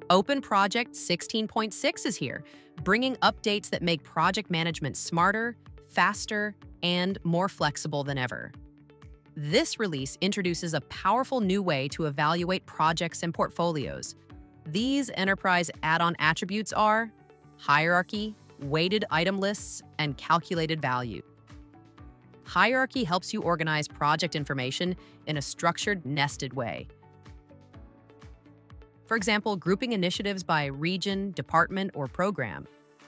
OpenProject 16.6 is here, bringing updates that make project management smarter, faster, and more flexible than ever. This release introduces a powerful new way to evaluate projects and portfolios. These enterprise add-on attributes are hierarchy, weighted item lists, and calculated value. Hierarchy helps you organize project information in a structured, nested way. For example, grouping initiatives by region, department, or program.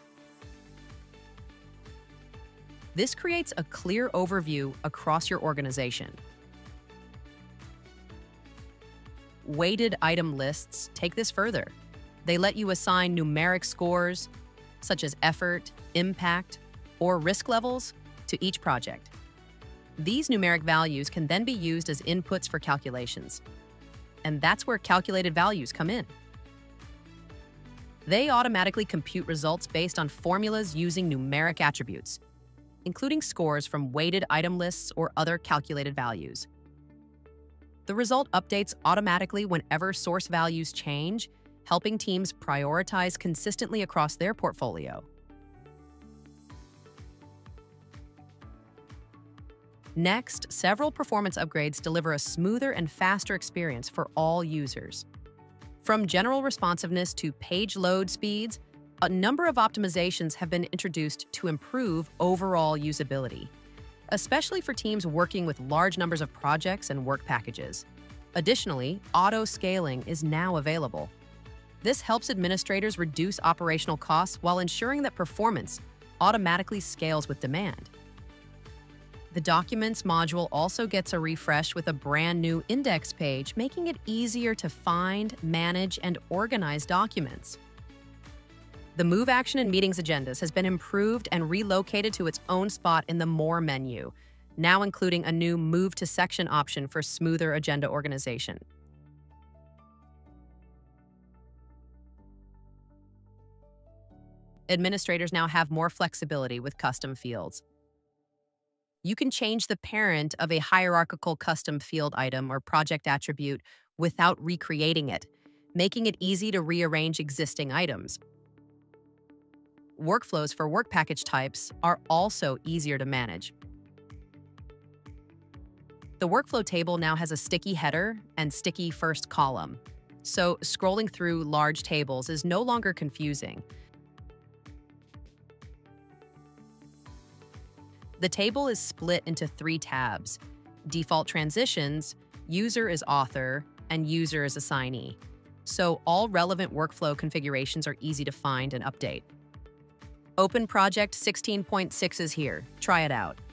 This creates a clear overview across your organization. Weighted item lists take this further. They let you assign numeric scores, such as effort, impact, or risk levels, to each project. These numeric values can then be used as inputs for calculations. And that's where calculated values come in. They automatically compute results based on formulas using numeric attributes, including scores from weighted item lists or other calculated values. The result updates automatically whenever source values change, helping teams prioritize consistently across their portfolio. Next, several performance upgrades deliver a smoother and faster experience for all users. From general responsiveness to page load speeds, a number of optimizations have been introduced to improve overall usability, especially for teams working with large numbers of projects and work packages. Additionally, auto-scaling is now available. This helps administrators reduce operational costs while ensuring that performance automatically scales with demand. The Documents module also gets a refresh with a brand new index page, making it easier to find, manage, and organize documents. The Move Action and Meetings agendas has been improved and relocated to its own spot in the More menu, now including a new Move to Section option for smoother agenda organization. Administrators now have more flexibility with custom fields. You can change the parent of a hierarchical custom field item or project attribute without recreating it, making it easy to rearrange existing items. Workflows for work package types are also easier to manage. The workflow table now has a sticky header and sticky first column, so scrolling through large tables is no longer confusing. The table is split into 3 tabs: default transitions, user is author, and user is assignee. So all relevant workflow configurations are easy to find and update. OpenProject 16.6 is here. Try it out.